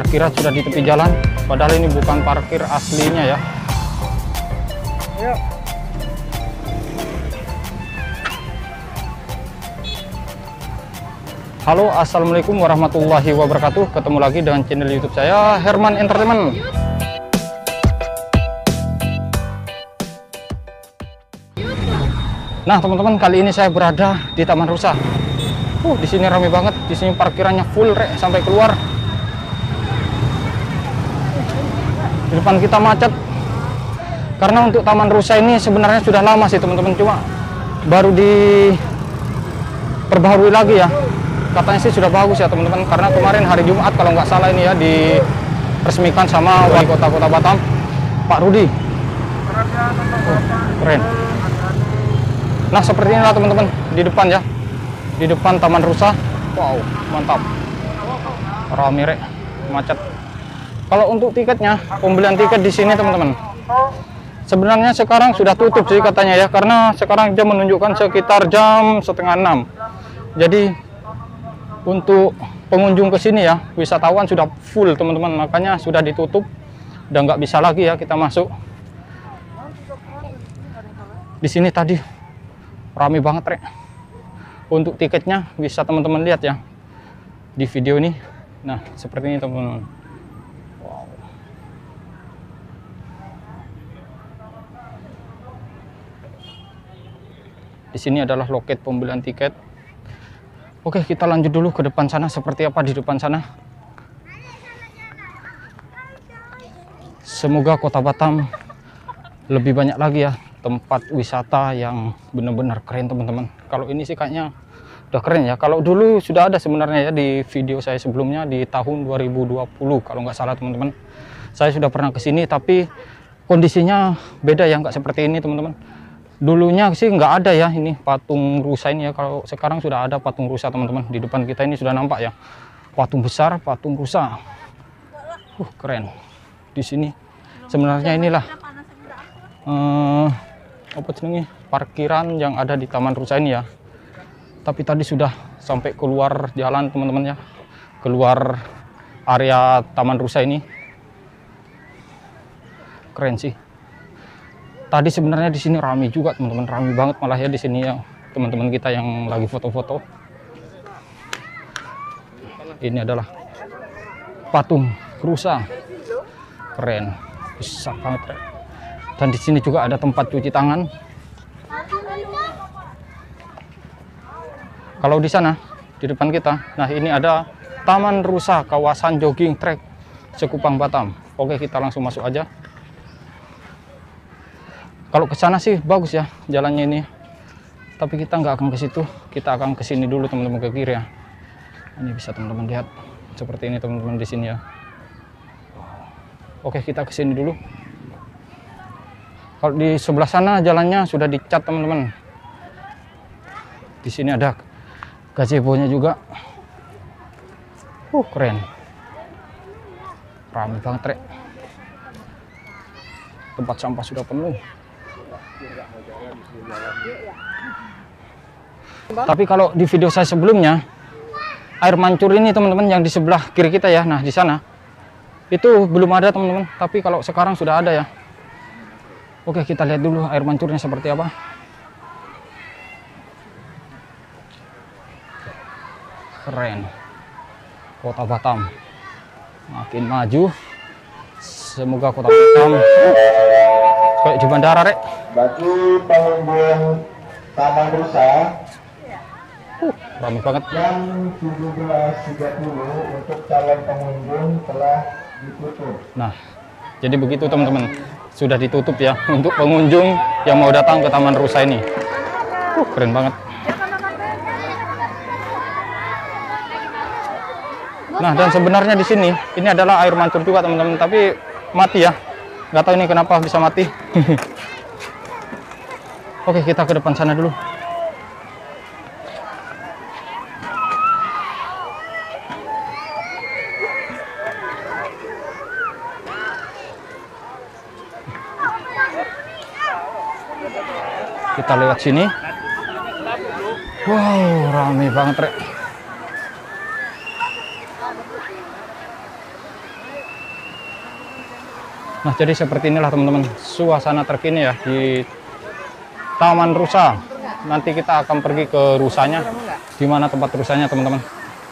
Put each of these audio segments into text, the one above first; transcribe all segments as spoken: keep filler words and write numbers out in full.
kira sudah di tepi jalan, padahal ini bukan parkir aslinya ya. Ayo. Halo, assalamualaikum warahmatullahi wabarakatuh. Ketemu lagi dengan channel YouTube saya, Herman Entertainment. Nah teman-teman, kali ini saya berada di Taman Rusa. Uh, di sini ramai banget. Di sini parkirannya full rek sampai keluar. Di depan kita macet. Karena untuk Taman Rusa ini sebenarnya sudah lama sih teman-teman, cuma baru diperbaharui lagi ya. Katanya sih sudah bagus ya teman-teman, karena kemarin hari Jumat kalau nggak salah ini ya diresmikan sama Wali Kota Kota Batam, Pak Rudi. Oh, keren. Nah seperti inilah teman-teman di depan ya, di depan Taman Rusa. Wow, mantap. Rame rek, macet. Kalau untuk tiketnya, pembelian tiket di sini teman-teman, sebenarnya sekarang sudah tutup sih katanya ya, karena sekarang jam menunjukkan sekitar jam setengah enam. Jadi untuk pengunjung ke sini ya, wisatawan sudah full teman-teman, makanya sudah ditutup dan nggak bisa lagi ya kita masuk. Di sini tadi rame banget rek. Untuk tiketnya bisa teman-teman lihat ya di video ini. Nah seperti ini teman-teman. Wow. Di sini adalah loket pembelian tiket. Oke, kita lanjut dulu ke depan sana. Seperti apa di depan sana? Semoga Kota Batam lebih banyak lagi ya tempat wisata yang benar-benar keren teman-teman. Kalau ini sih kayaknya udah keren ya. Kalau dulu sudah ada sebenarnya ya di video saya sebelumnya di tahun dua ribu dua puluh kalau nggak salah teman-teman. Saya sudah pernah ke sini tapi kondisinya beda ya, nggak seperti ini teman-teman. Dulunya sih nggak ada ya ini patung rusa ini ya. Kalau sekarang sudah ada patung rusa teman-teman. Di depan kita ini sudah nampak ya patung besar, patung rusa. Uh, keren. Di sini sebenarnya inilah uh, apa cenderungnya parkiran yang ada di Taman Rusa ini ya. Tapi tadi sudah sampai keluar jalan teman-teman ya, keluar area Taman Rusa ini. Keren sih. Tadi sebenarnya di sini ramai juga teman-teman, ramai banget malah ya di sini ya teman-teman kita yang lagi foto-foto. Ini adalah patung rusa, keren, besar banget. Dan di sini juga ada tempat cuci tangan. Kalau di sana di depan kita, nah ini ada Taman Rusa kawasan jogging track Sekupang Batam. Oke, kita langsung masuk aja. Kalau ke sana sih bagus ya jalannya ini, tapi kita nggak akan ke situ, kita akan ke sini dulu teman-teman, ke kiri ya. Ini bisa teman-teman lihat seperti ini teman-teman di sini ya. Oke, kita ke sini dulu. Kalau di sebelah sana jalannya sudah dicat teman-teman. Di sini ada gazebo-nya juga. Uh, keren. Ramai banget rek. Tempat sampah sudah penuh. Tapi kalau di video saya sebelumnya, air mancur ini teman-teman yang di sebelah kiri kita ya, nah di sana itu belum ada teman-teman, tapi kalau sekarang sudah ada ya. Oke, kita lihat dulu air mancurnya seperti apa. Keren. Kota Batam makin maju. Semoga Kota Batam kayak di bandara rek. Bagi pengunjung Taman Rusa, uh, ramai banget. Jam tujuh belas tiga puluh untuk calon pengunjung telah ditutup. Nah, jadi begitu teman-teman, sudah ditutup ya untuk pengunjung yang mau datang ke Taman Rusa ini. Uh, keren banget. Nah, dan sebenarnya di sini ini adalah air mancur juga teman-teman, tapi mati ya. Nggak tahu ini kenapa bisa mati. Oke, kita ke depan sana dulu. Kita lewat sini. Wow, ramai banget rek. Nah, jadi seperti inilah teman-teman suasana terkini ya di Taman Rusa. Nanti kita akan pergi ke rusanya. Di mana tempat rusanya, teman-teman?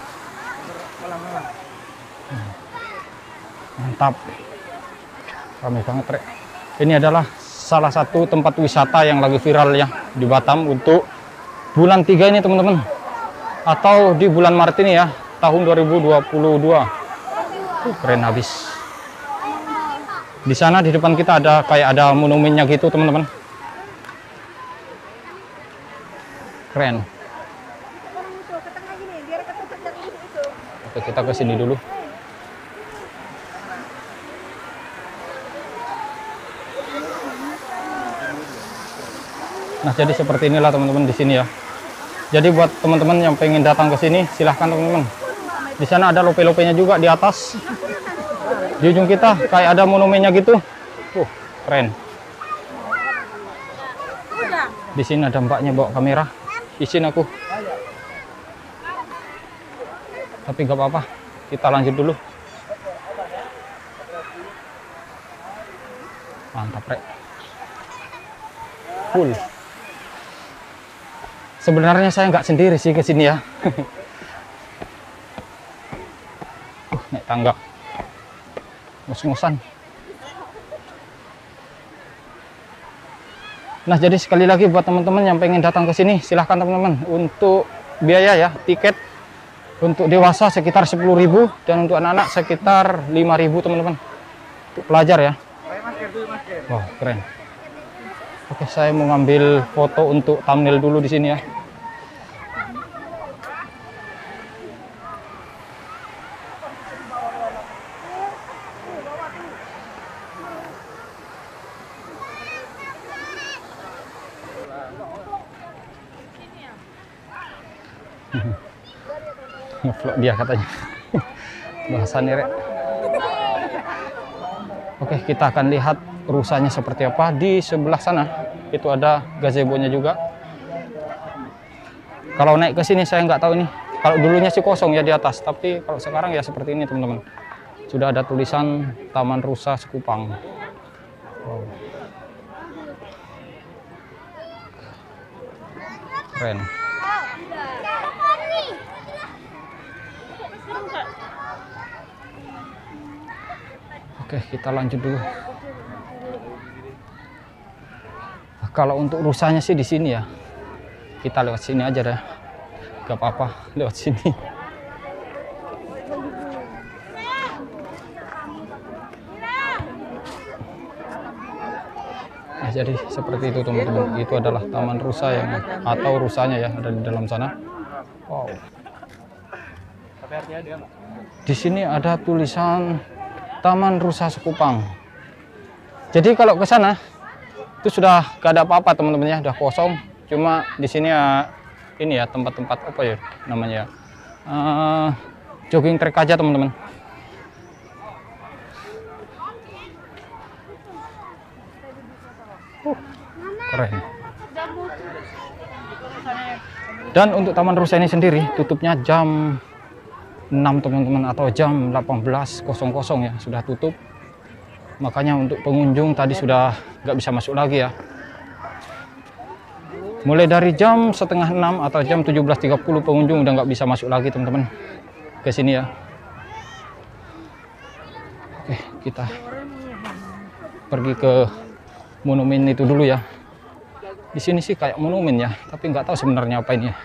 Mantap. Ramai banget, Rek. Ini adalah salah satu tempat wisata yang lagi viral ya di Batam untuk bulan tiga ini, teman-teman. Atau di bulan Maret ini ya, tahun dua ribu dua puluh dua. Uh, keren habis. Di sana di depan kita ada kayak ada monumennya gitu, teman-teman. Keren. Oke, kita ke sini dulu. Nah, jadi seperti inilah teman-teman di sini ya. Jadi buat teman-teman yang pengen datang ke sini, silahkan teman-teman. Di sana ada lope-lopenya juga di atas. Di ujung kita kayak ada monumennya gitu. Uh, keren. Di sini ada mbaknya bawa kamera. Izin aku. Tapi nggak apa-apa. Kita lanjut dulu. Mantap, Rek. Full. Sebenarnya saya nggak sendiri sih ke sini ya. uh, naik tangga. Ngos-ngosan. Nah, jadi sekali lagi buat teman-teman yang pengen datang ke sini, silahkan teman-teman. Untuk biaya ya, tiket untuk dewasa sekitar sepuluh ribu dan untuk anak-anak sekitar lima ribu, teman-teman. Untuk pelajar ya. Wow, keren. Oke, saya mau ngambil foto untuk thumbnail dulu di sini ya. Ngevlog dia katanya. Bahasannya, Rek. Oke, kita akan lihat rusanya seperti apa. Di sebelah sana itu ada gazebo-nya juga. Kalau naik ke sini saya nggak tahu nih. Kalau dulunya sih kosong ya di atas, tapi kalau sekarang ya seperti ini, teman-teman. Sudah ada tulisan Taman Rusa Sekupang. Wow. Keren. Oke, kita lanjut dulu. Nah, kalau untuk rusanya sih di sini ya. Kita lewat sini aja deh. Gak apa-apa, lewat sini. Nah, jadi seperti itu teman-teman. Itu adalah Taman Rusa yang atau rusanya ya, ada di dalam sana. Wow. Di sini ada tulisan Taman Rusa Sekupang. Jadi kalau ke sana itu sudah gak ada apa-apa teman-teman ya, udah kosong. Cuma di sini ya ini ya tempat-tempat apa ya namanya, uh, jogging track aja teman-teman. Uh, keren. Dan untuk Taman Rusa ini sendiri tutupnya jam enam teman-teman, atau jam delapan belas ya sudah tutup. Makanya untuk pengunjung tadi sudah nggak bisa masuk lagi ya. Mulai dari jam setengah enam atau jam tujuh belas tiga puluh pengunjung udah nggak bisa masuk lagi teman-teman ke sini ya. Oke, kita pergi ke monumen itu dulu ya. Di sini sih kayak monumen ya, tapi nggak tahu sebenarnya apa ini ya.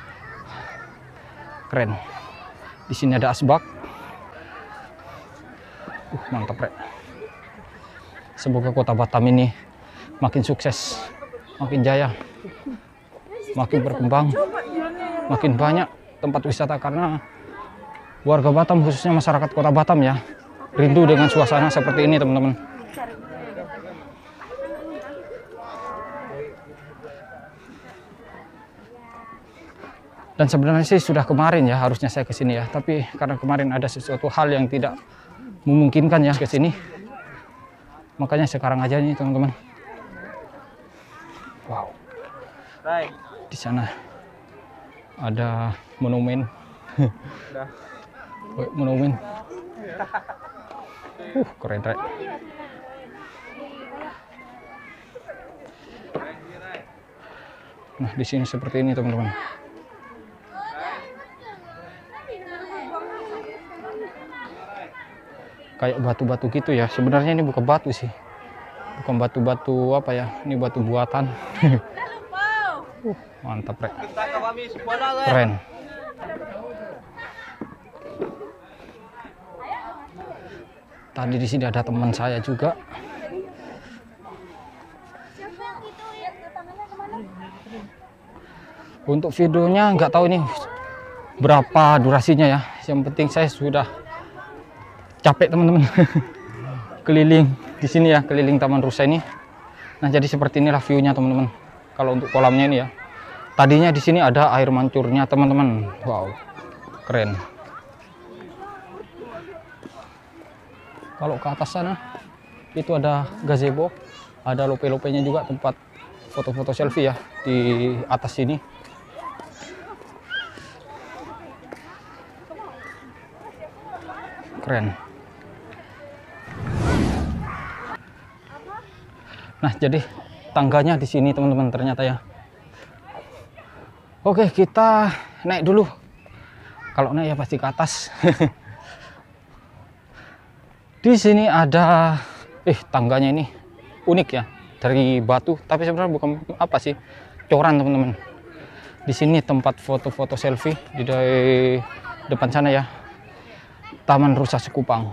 Keren. Di sini ada asbak. Uh, mantap, Rek. Semoga kota Batam ini makin sukses, makin jaya, makin berkembang, makin banyak tempat wisata, karena warga Batam, khususnya masyarakat kota Batam ya, rindu dengan suasana seperti ini teman-teman. Dan sebenarnya sih sudah kemarin ya harusnya saya ke sini ya, tapi karena kemarin ada sesuatu hal yang tidak memungkinkan ya ke sini, makanya sekarang aja nih teman-teman. Wow. Di sana ada monumen. Monumen. Uh, keren, keren. Nah, di sini seperti ini teman-teman. Kayak batu-batu gitu ya. Sebenarnya ini bukan batu sih. Bukan batu-batu apa ya. Ini batu buatan. uh, mantap, Rek. Keren. Tadi di sini ada teman saya juga. Untuk videonya nggak tahu ini berapa durasinya ya. Yang penting saya sudah capek teman-teman. Keliling di sini ya, keliling Taman Rusa ini. Nah, jadi seperti inilah view-nya teman-teman. Kalau untuk kolamnya ini ya. Tadinya di sini ada air mancurnya teman-teman. Wow, keren. Kalau ke atas sana itu ada gazebo, ada lope-lopenya juga, tempat foto-foto selfie ya di atas sini. Keren. Nah, jadi tangganya di sini teman-teman ternyata ya. Oke, kita naik dulu. Kalau naik ya pasti ke atas. Di sini ada eh tangganya ini unik ya, dari batu, tapi sebenarnya bukan apa sih, coran teman-teman. Di sini tempat foto-foto selfie di depan sana ya. Taman Rusa Sekupang.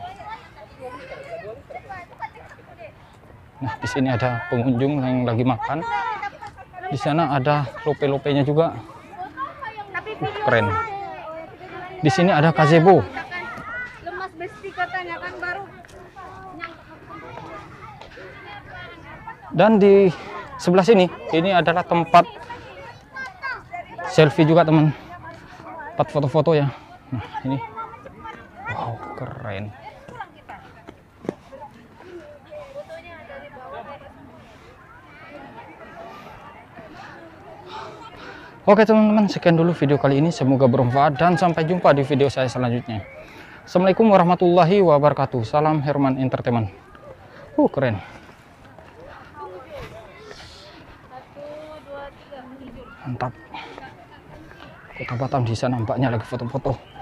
Nah, di sini ada pengunjung yang lagi makan. Di sana ada lope-lopenya juga. Uh, keren. Di sini ada gazebo. Dan di sebelah sini, ini adalah tempat selfie juga teman. Tempat foto-foto ya. Nah, ini. Wow, keren. Oke teman-teman, sekian dulu video kali ini. Semoga bermanfaat dan sampai jumpa di video saya selanjutnya. Assalamualaikum warahmatullahi wabarakatuh. Salam Herman Entertainment. Uh, keren. Mantap. Kota Batam di sana nampaknya lagi foto-foto.